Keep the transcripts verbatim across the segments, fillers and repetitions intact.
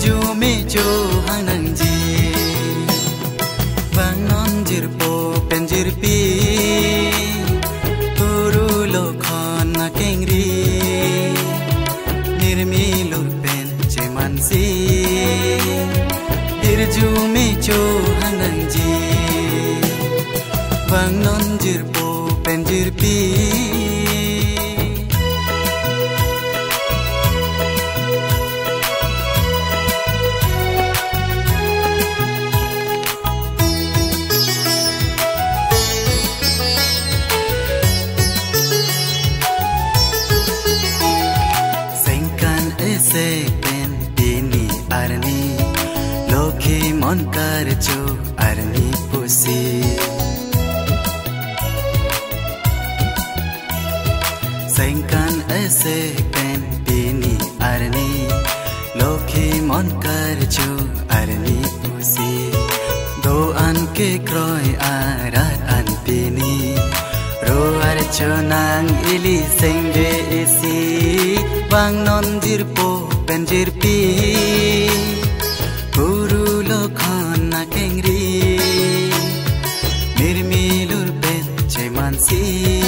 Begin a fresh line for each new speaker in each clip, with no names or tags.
dirju mejo hanangji bang non jirpo penjirpi guru lokhon na kengri nirmi lurpen cemansi dirju mejo hanangji bang non jirpo penjirpi Pen pini arni lokhi mon karchu arni pusi sengkan ese pen pini arni lokhi mon karchu arni pusi do an ke kroi arat an pini ro archo nang ili sengge isi bang non jirpo penjirpi guru lokhon na kengri nirmi lurpen cemansi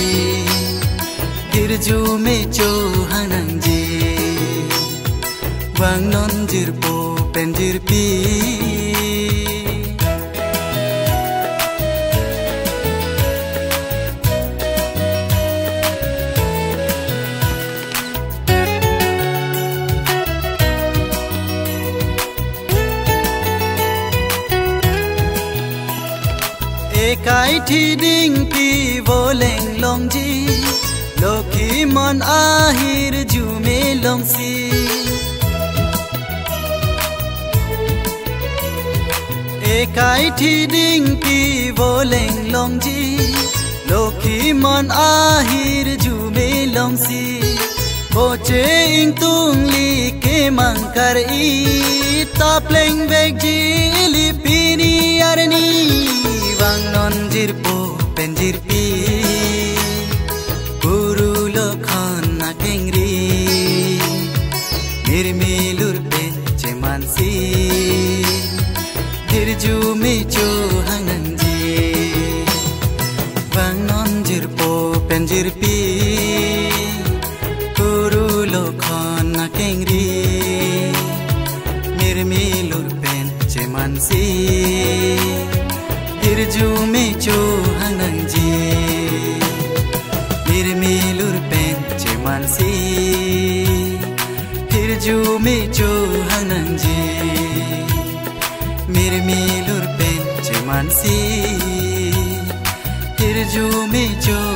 dirju mejo hanangji bang non jirpo penjirpi kai thi ding pi voleng long ji lokhi mon ahir ju me long si e kai thi ding pi voleng long ji lokhi mon ahir ju me long si boche ing tung li ke mang kar i ta pleng beg ji li pini arni bang non jirpo penjirpi guru lokhon na kengri nirmi lurpen cemansi dirju mejo hanangji bang non jirpo penjirpi guru lokhon na kengri nirmi lurpen cemansi dirju mejo hanangji nirmi lurpen cemansi dirju mejo hanangji nirmi lurpen cemansi dirju mejo